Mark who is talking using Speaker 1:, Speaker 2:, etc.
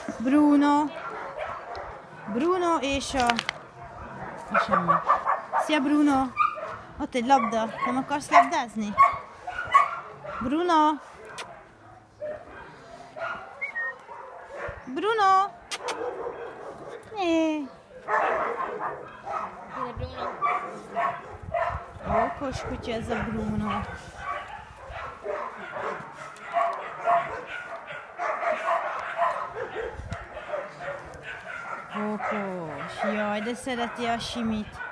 Speaker 1: Bruno. Bruno és a semmi. Szia Bruno! Ott egy labda. Nem akarsz labdázni? Bruno! Bruno! Né.
Speaker 2: Bruno.
Speaker 1: Okos kutya ez a Bruno. Okos. Jaj, de szereti a simit.